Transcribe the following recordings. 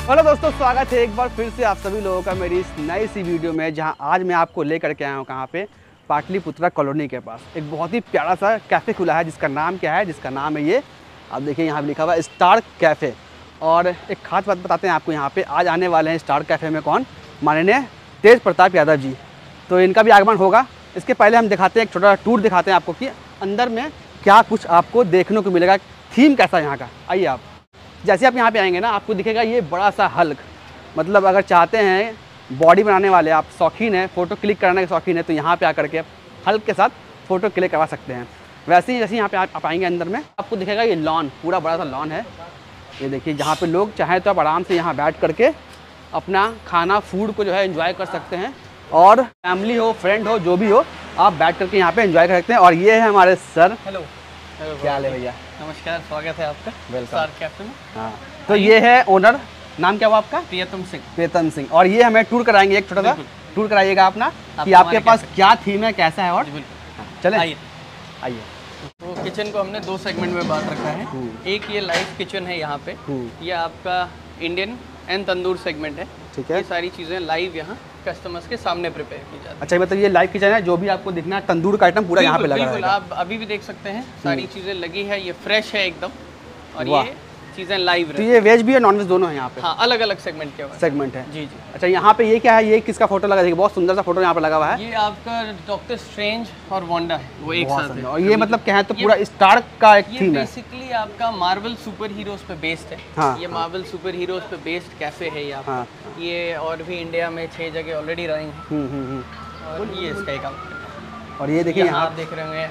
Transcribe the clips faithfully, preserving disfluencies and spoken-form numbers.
Hello दोस्तों, स्वागत है एक बार फिर से आप सभी लोगों का मेरी इस नई सी वीडियो में, जहां आज मैं आपको लेकर के आया हूं कहां पे, पाटलिपुत्रा कॉलोनी के पास एक बहुत ही प्यारा सा कैफ़े खुला है जिसका नाम क्या है, जिसका नाम है ये आप देखिए यहाँ पे लिखा हुआ है स्टार कैफ़े। और एक खास बात बताते हैं आपको, यहाँ पे आज आने वाले हैं स्टार कैफ़े में कौन, माननीय तेज प्रताप यादव जी। तो इनका भी आगमन होगा। इसके पहले हम दिखाते हैं एक छोटा टूर दिखाते हैं आपको कि अंदर में क्या कुछ आपको देखने को मिलेगा, थीम कैसा है यहाँ का। आइए आप, जैसे आप यहाँ पे आएंगे ना, आपको दिखेगा ये बड़ा सा हल्क। मतलब अगर चाहते हैं बॉडी बनाने वाले, आप शौकीन हैं, फ़ोटो क्लिक कराने के शौकीन है, तो यहाँ पे आकर के हल्क के साथ फ़ोटो क्लिक करवा सकते हैं। वैसे ही जैसे यहाँ पे आप आएंगे अंदर में, आपको दिखेगा ये लॉन, पूरा बड़ा सा लॉन है। ये देखिए, जहाँ पे लोग चाहें तो आप आराम से यहाँ बैठ करके अपना खाना फूड को जो है एंजॉय कर सकते हैं। और फैमिली हो, फ्रेंड हो, जो भी हो, आप बैठ करके यहाँ पे एंजॉय कर सकते हैं। और ये है हमारे सर। हेलो, क्या हाल है भैया? नमस्कार, स्वागत है आपका वेलकम स्टार कैफे में। हाँ, तो ये है ओनर, नाम क्या हुआ आपका? प्रियतम सिंह। प्रियतम सिंह। और ये हमें टूर कराएंगे, एक छोटा सा टूर कराइएगा अपना कि आपके पास क्या थीम है, कैसा है। और चले आइए आइए। तो किचन को हमने दो सेगमेंट में बांट रखा है। एक ये लाइव किचन है यहाँ पे, ये आपका इंडियन एंड तंदूर सेगमेंट है। ठीक है, ये सारी चीज़ें लाइव यहाँ कस्टमर्स के सामने प्रिपेयर की जाती है। अच्छा, मतलब ये लाइव किचन है, जो भी आपको दिखना है तंदूर का आइटम पूरा यहाँ पे लगा बिल्कुल, है। आप अभी भी देख सकते हैं, सारी चीज़ें लगी है, ये फ्रेश है एकदम। और ये चीज़ें लाइव तो ये वेज भी है, नॉन वेज दोनों है यहाँ पे? हाँ, अलग अलग सेगमेंट के सेगमेंट है। जी जी। अच्छा, यहाँ पे ये क्या है, ये किसका फोटो लगा है? बहुत सुंदर सा फोटो यहाँ पे लगा हुआ है। ये आपका डॉक्टर स्ट्रेंज और वांडा है, वो एक साथ है। और ये मतलब क्या है, तो पूरा स्टार का एक ये थीम है। बेसिकली आपका मार्वल सुपर हीरोज पे बेस्ड है। हाँ, ये मार्वल सुपर हीरोज पे बेस्ड कैफे है यहाँ। हाँ, ये और भी इंडिया में छह जगह ऑलरेडी रनिंग है। हम्म हम्म हम्म। और ये इसका एक आउटलेट। और ये देखिए यहाँ आप देख रहे होंगे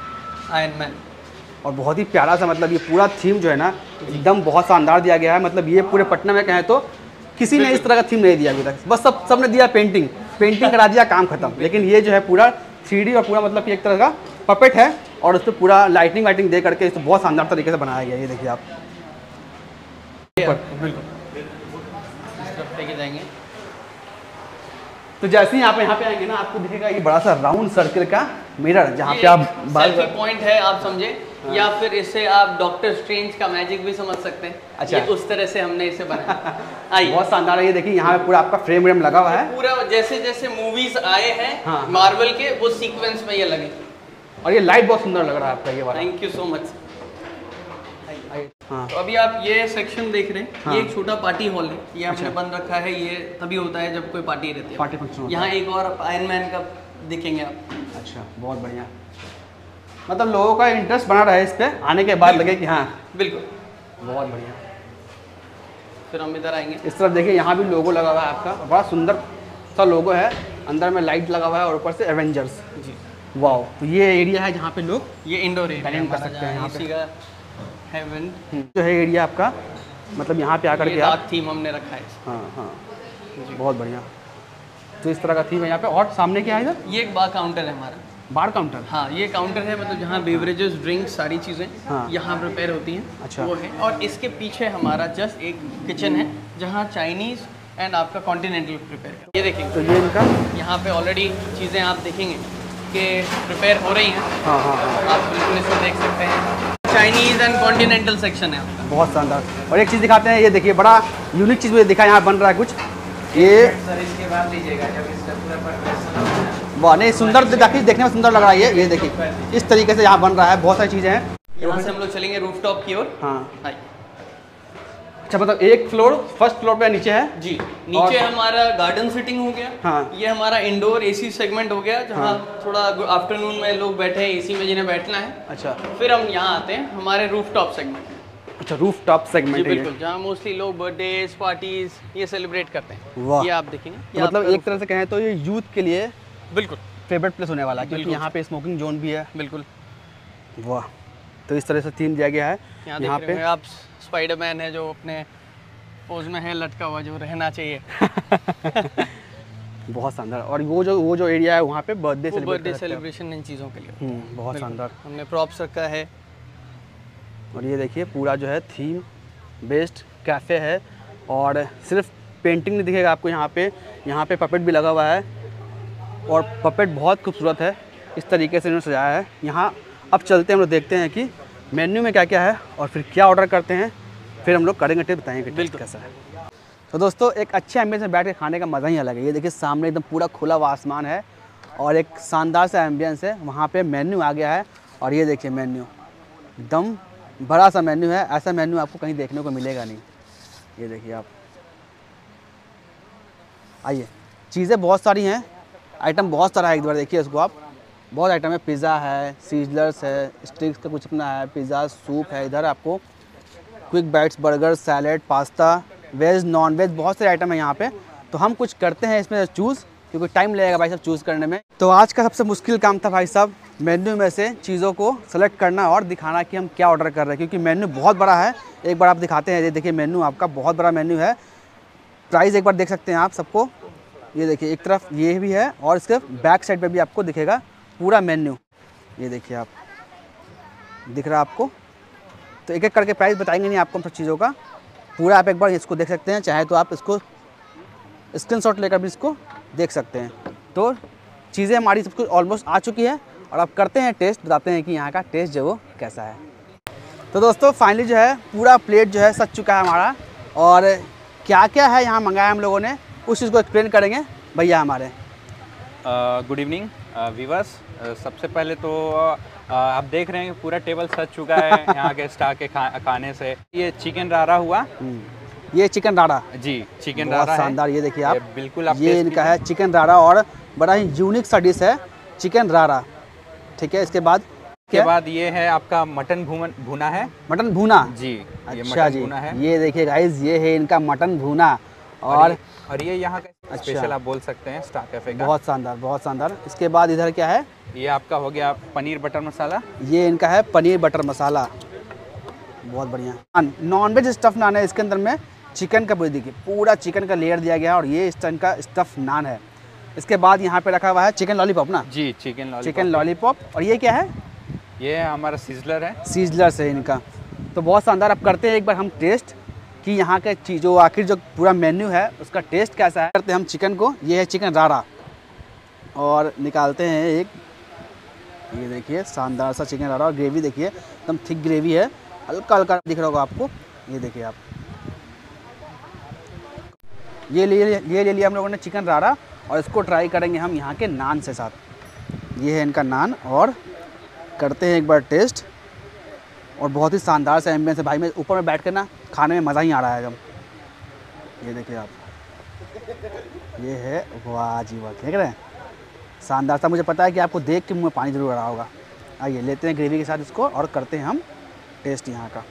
आयरन मैन। और बहुत ही प्यारा सा, मतलब ये पूरा थीम जो है ना, एकदम बहुत शानदार दिया गया है। मतलब ये पूरे पटना में कहें तो किसी ने इस तरह का थीम नहीं दिया अभी तक। बस सब सबने दिया पेंटिंग, पेंटिंग करा दिया, काम खत्म। लेकिन ये जो है पूरा थ्री डी और पूरा मतलब कि एक तरह का पपेट है, और उस पर पूरा लाइटिंग वाइटिंग दे करके इसको बहुत शानदार तरीके से बनाया गया है। ये देखिए आप, बिल्कुल जाएंगे तो जैसे ही आप यहाँ पे आएंगे ना, आपको दिखेगा ये बड़ा सा राउंड सर्कल का मिरर, जहाँ पे आप सेल्फी पॉइंट है, आप समझे। हाँ। या फिर इससे आप डॉक्टर स्ट्रेंज का मैजिक भी समझ सकते हैं। अच्छा, ये उस तरह से हमने इसे बनाया। आइए, बहुत शानदार है। ये देखिए, यहाँ पे पूरा आपका फ्रेम व्रेम लगा हुआ है, पूरा जैसे जैसे मूवीज आए हैं। हाँ, मार्वल के, वो सीक्वेंस में ये लगे। और ये लाइट बहुत सुंदर लग रहा है आपका ये वाला। Thank you so much. हाँ, तो अभी आप ये सेक्शन देख रहे हैं। हाँ, ये एक छोटा पार्टी हॉल है, ये हमने अच्छा। बंद रखा है। ये तभी होता है जब कोई पार्टी रहती है, पार्टी फंक्शन। यहाँ एक और आयरन मैन का दिखेंगे आप। अच्छा, बहुत बढ़िया। मतलब लोगों का इंटरेस्ट बना रहा है इस पे, आने के बाद लगे कि हाँ बिल्कुल, बहुत बढ़िया। फिर हम इधर आएंगे। इस तरफ देखिए, यहाँ भी लोगो लगा हुआ है आपका, बड़ा सुंदर सा लोगो है। अंदर में लाइट लगा हुआ है और ऊपर से एवेंजर्स। जी, वाओ। तो ये एरिया है जहाँ पे लोग ये इंडोर एरिया कर सकते हैं। यहाँ पे हेवन जो है एरिया आपका, मतलब यहाँ पे आकर के आप थीम हमने रखा है। हाँ हाँ, बहुत बढ़िया। तो इस तरह का थीम है यहाँ पे। और सामने क्या है इधर? ये एक बार काउंटर है हमारा। Bar counter? हाँ, ये काउंटर है, मतलब जहाँ बेवरेजेस, ड्रिंक्स, सारी चीज़ें हाँ, यहाँ प्रिपेयर होती हैं। अच्छा, वो है। और इसके पीछे हमारा जस्ट एक किचन है, जहाँ चाइनीज़ एंड आपका कॉन्टिनेंटल प्रिपेयर। ये देखेंगे, तो ये इनका यहाँ पे ऑलरेडी चीज़ें आप देखेंगे कि प्रिपेयर हो रही हैं। हाँ हाँ हाँ, आप बिल्कुल इसको देख सकते हैं। चाइनीज़ एंड कॉन्टिनेंटल सेक्शन है आपका, बहुत शानदार। और एक चीज़ दिखाते हैं, ये देखिए बड़ा यूनिक चीज़ मुझे दिखा, यहाँ बन रहा है कुछ। ये सर इसके बाद लीजिएगा, जब इसका पूरा प्रिपरेशन। वाह, नहीं सुंदर, देखिए देखने में सुंदर लग रहा है। ये ये देखिए इस तरीके से यहाँ बन रहा है, बहुत सारी चीज़ें हैं। यहाँ से हम लोग चलेंगे रूफटॉप की ओर। हाँ, अच्छा, मतलब एक फ्लोर, फर्स्ट फ्लोर पे नीचे है जी। नीचे हमारा गार्डन सिटिंग हो गया। हाँ, ये हमारा इंडोर एसी सेगमेंट हो गया, जहाँ हाँ, थोड़ा आफ्टरनून में लोग बैठे हैं एसी में, जिन्हें बैठना है। अच्छा, फिर हम यहाँ आते हैं हमारे रूफटॉप सेगमेंट। अच्छा, रूफटॉप सेगमेंट है बिल्कुल, जहाँ मोस्टली लोग बर्थडेज, पार्टीज ये सेलिब्रेट करते हैं। ये आप देखेंगे, तो मतलब एक तरह से कहें तो ये यूथ के लिए बिल्कुल फेवरेट प्लेस होने वाला है, क्योंकि यहाँ पे स्मोकिंग जोन भी है। बिल्कुल, वाह। तो इस तरह से थीम दिया गया है। यहाँ पे आप स्पाइडरमैन है जो अपने पोज में है लटका हुआ, जो रहना चाहिए। बहुत शानदार। और वो जो वो जो एरिया है वहाँ पे बर्थडे बर्थडे सेलिब्रेशन इन चीज़ों के लिए बहुत शानदार हमने प्रॉप्स रखा है। और ये देखिए पूरा जो है थीम बेस्ड कैफ़े है, और सिर्फ पेंटिंग नहीं दिखेगा आपको यहाँ पे, यहाँ पे पपेट भी लगा हुआ है, और पपेट बहुत खूबसूरत है। इस तरीके से इन्होंने सजाया है। यहाँ अब चलते हैं, हम लोग देखते हैं कि मेन्यू में क्या क्या है और फिर क्या ऑर्डर करते हैं, फिर हम लोग करेंगे टेस्ट बताएंगे बिल्कुल कैसा है। तो दोस्तों एक अच्छे एम्बियंस में बैठ के खाने का मज़ा ही अलग है। ये देखिए सामने एकदम पूरा खुला हुआ आसमान है और एक शानदार सा एम्बियंस है। वहाँ पे मेन्यू आ गया है और ये देखिए मेन्यू एकदम बड़ा सा मेन्यू है। ऐसा मेन्यू आपको कहीं देखने को मिलेगा नहीं। ये देखिए आप, आइए, चीज़ें बहुत सारी हैं, आइटम बहुत सारा है। एक बार देखिए इसको आप, बहुत आइटम है। पिज़्ज़ा है, सीजलर्स है, स्टिक्स का कुछ अपना है, पिज़्ज़ा सूप है, इधर आपको quick bites, burger, salad, pasta, veg non veg, बहुत सारे आइटम है यहाँ पे। तो हम कुछ करते हैं इसमें चूज़, क्योंकि टाइम लगेगा भाई साहब चूज़ करने में। तो आज का सबसे मुश्किल काम था भाई साहब मेन्यू में से चीज़ों को सेलेक्ट करना और दिखाना कि हम क्या ऑर्डर कर रहे हैं, क्योंकि मेन्यू बहुत बड़ा है। एक बार आप दिखाते हैं, ये देखिए मेन्यू आपका बहुत बड़ा मेन्यू है। प्राइस एक बार देख सकते हैं आप सबको, ये देखिए एक तरफ ये भी है और इसके बैक साइड पे भी आपको दिखेगा पूरा मेन्यू। ये देखिए आप, दिख रहा है आपको। तो एक एक करके प्राइस बताएंगे नहीं आपको हम सब चीज़ों का, पूरा आप एक बार इसको देख सकते हैं। चाहे तो आप इसको स्क्रीनशॉट लेकर भी इसको देख सकते हैं। तो चीज़ें हमारी सब कुछ ऑलमोस्ट आ चुकी है और अब करते हैं टेस्ट, बताते हैं कि यहाँ का टेस्ट जो वो कैसा है। तो दोस्तों फाइनली जो है पूरा प्लेट जो है सज चुका है हमारा, और क्या क्या है यहाँ मंगाया हम लोगों ने उस चीज़ को एक्सप्लेन करेंगे भैया हमारे। Good evening viewers. सबसे पहले तो uh, आप देख रहे हैं कि पूरा टेबल सज चुका है यहाँ के स्टार के खा, खाने से। ये चिकन रारा हुआ, ये चिकन रारा जी, चिकन बहुत रारा शानदार। ये देखिए आप, बिल्कुल आप ये इनका है चिकन रारा और बड़ा ही यूनिक सा डिश है चिकन रारा। ठीक है, इसके बाद के बाद ये है आपका मटन भुना है, मटन भुना जी। अच्छा जी, ये देखिए गाइस, ये है इनका मटन भुना। और और ये यहाँ का स्पेशल अच्छा, आप बोल सकते हैं स्टार कैफे का। बहुत शानदार, बहुत शानदार। इसके बाद इधर क्या है, ये आपका हो गया पनीर बटर मसाला। ये इनका है पनीर बटर मसाला, बहुत बढ़िया। नॉन वेज स्टफ नान है इसके अंदर में, चिकन का, देखिए पूरा चिकन का लेयर दिया गया है और ये इस टाइम का स्टफ नान है। इसके बाद यहाँ पे रखा हुआ है चिकन लॉलीपॉप ना, जी, चिकन लॉलीपॉप, चिकन लॉलीपॉप। और ये क्या है, ये हमारा सीजलर है, सीजलर्स है इनका। तो बहुत शानदार। अब करते हैं एक बार हम टेस्ट कि यहाँ के चीज़ों आखिर जो पूरा मेन्यू है उसका टेस्ट कैसा है। करते हैं हम चिकन को, ये है चिकन रारा और निकालते हैं एक, ये देखिए शानदार सा चिकन रारा। और ग्रेवी देखिए एकदम थिक ग्रेवी है, हल्का हल्का दिख रहा होगा आपको। ये देखिए आप, ये ले ये ले लिया हम लोगों ने चिकन रारा और इसको ट्राई करेंगे हम यहाँ के नान से साथ। ये है इनका नान और करते हैं एक बार टेस्ट। और बहुत ही शानदार सा एम्बियंस है भाई, मैं ऊपर में बैठ कर ना खाने में मज़ा ही आ रहा है एकदम। ये देखिए आप, ये है, वाह जी वाह, देख रहे हैं शानदार सा। मुझे पता है कि आपको देख के मुँह में पानी जरूर आ रहा होगा। आइए लेते हैं ग्रेवी के साथ इसको और करते हैं हम टेस्ट यहाँ का।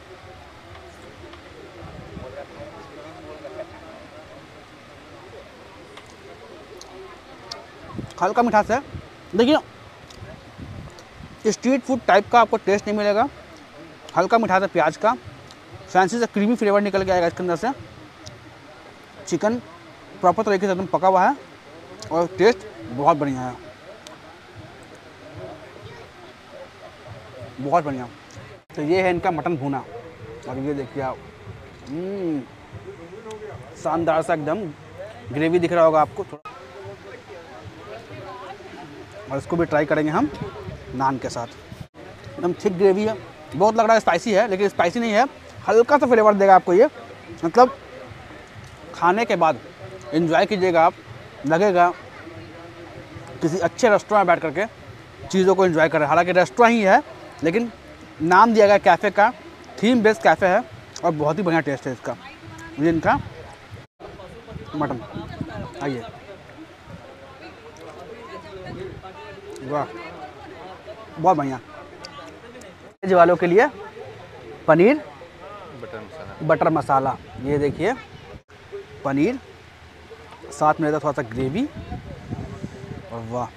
हल्का मिठास है, देखिए स्ट्रीट फूड टाइप का आपको टेस्ट नहीं मिलेगा। हल्का मिठास है प्याज का, फैंसी से क्रीमी फ्लेवर निकल के आएगा इसके अंदर से। चिकन प्रॉपर तरीके से एकदम पका हुआ है और टेस्ट बहुत बढ़िया है, बहुत बढ़िया। तो ये है इनका मटन भुना और ये देखिए आप, शानदार सा एकदम ग्रेवी दिख रहा होगा आपको थोड़ा। और इसको भी ट्राई करेंगे हम नान के साथ। एकदम थिक ग्रेवी है, बहुत लग रहा है स्पाइसी है लेकिन स्पाइसी नहीं है, हल्का सा फ्लेवर देगा आपको ये। मतलब खाने के बाद एंजॉय कीजिएगा आप, लगेगा किसी अच्छे रेस्टोरेंट में बैठ करके चीज़ों को एंजॉय कर रहे हैं। हालांकि रेस्टोरेंट ही है लेकिन नाम दिया गया कैफ़े का, थीम बेस्ड कैफ़े है और बहुत ही बढ़िया टेस्ट है इसका। ये इनका मटन, आइए, वाह बहुत बढ़िया। वेज वालों के लिए पनीर बटर मसाला, बटर मसाला, ये देखिए पनीर, साथ में रहता थोड़ा सा ग्रेवी और वाह,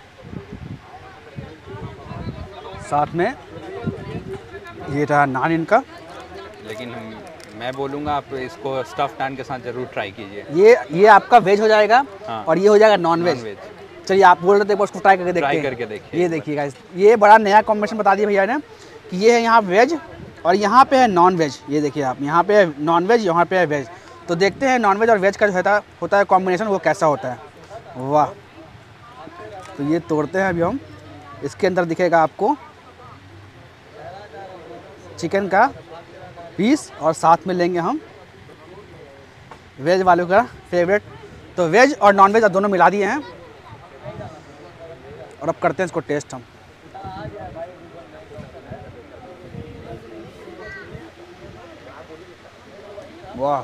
साथ में ये रहा नान इनका। लेकिन मैं बोलूँगा आप इसको स्टफ नान के साथ ज़रूर ट्राई कीजिए। ये ये आपका वेज हो जाएगा, हाँ। और ये हो जाएगा नॉन वेज। चलिए आप बोल रहे थे उसको ट्राई करके देखते हैं। ट्राई करके देखिए। ये देखिएगा, ये बड़ा नया कॉम्बिनेशन बता दिया भैया ने कि ये है यहाँ वेज और यहाँ पे है नॉन वेज। ये देखिए आप, यहाँ पे है नॉन वेज, यहाँ पे है वेज। तो देखते हैं नॉन वेज और वेज का जो होता होता है कॉम्बिनेशन वो कैसा होता है। वाह, तो ये तोड़ते हैं अभी हम। इसके अंदर दिखेगा आपको चिकन का पीस और साथ में लेंगे हम वेज वालों का फेवरेट। तो वेज और नॉन वेज अब दोनों मिला दिए हैं और अब करते हैं इसको टेस्ट हम। वाह,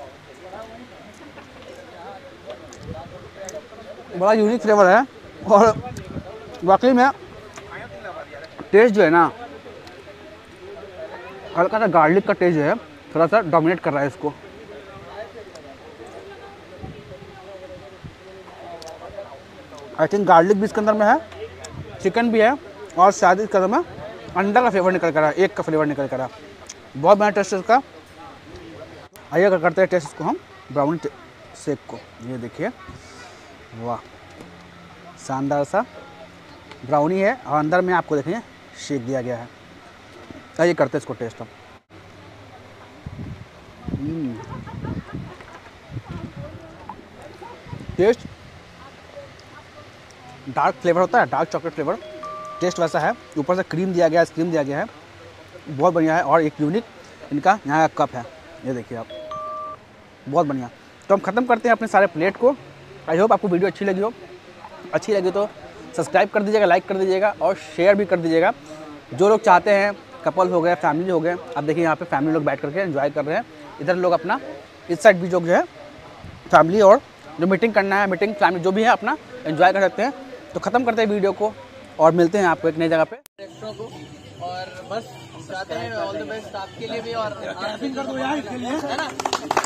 बड़ा यूनिक फ्लेवर है और वाकई में टेस्ट जो है ना, हल्का सा गार्लिक का टेस्ट जो है थोड़ा सा डोमिनेट कर रहा है इसको। आई थिंक गार्लिक भी इसके अंदर में है, चिकन भी है और शायद इसके अंदर में अंडा का फ्लेवर निकल कर रहा है, एक का फ्लेवर निकल कर रहा है। बहुत बढ़िया टेस्ट है इसका। आइए अगर करते हैं टेस्ट इसको हम ब्राउनी शेक को। ये देखिए, वाह, शानदार सा ब्राउनी है और अंदर में आपको देखिए शेक दिया गया है। आइए करते हैं इसको टेस्ट हम। टेस्ट डार्क फ्लेवर होता है, डार्क चॉकलेट फ्लेवर, टेस्ट वैसा है। ऊपर से क्रीम दिया गया है, क्रीम दिया गया है, बहुत बढ़िया है। और एक यूनिक इनका यहाँ का कप है, ये देखिए आप, बहुत बढ़िया। तो हम ख़त्म करते हैं अपने सारे प्लेट को। आई होप आपको वीडियो अच्छी लगी हो। अच्छी लगी तो सब्सक्राइब कर दीजिएगा, लाइक कर दीजिएगा और शेयर भी कर दीजिएगा। जो लोग चाहते हैं, कपल हो गए, फैमिली हो गए, अब देखिए यहाँ पे फैमिली लोग बैठ करके एंजॉय कर रहे हैं। इधर लोग अपना, इस साइड भी जो है फैमिली और जो मीटिंग करना है, मीटिंग फैमिली जो भी है अपना एंजॉय कर सकते हैं। तो ख़त्म करते हैं वीडियो को और मिलते हैं आपको एक नई जगह पे रेस्टोरेंट को। और बस चाहते हैं ऑल द बेस्ट आपके लिए भी और है ना।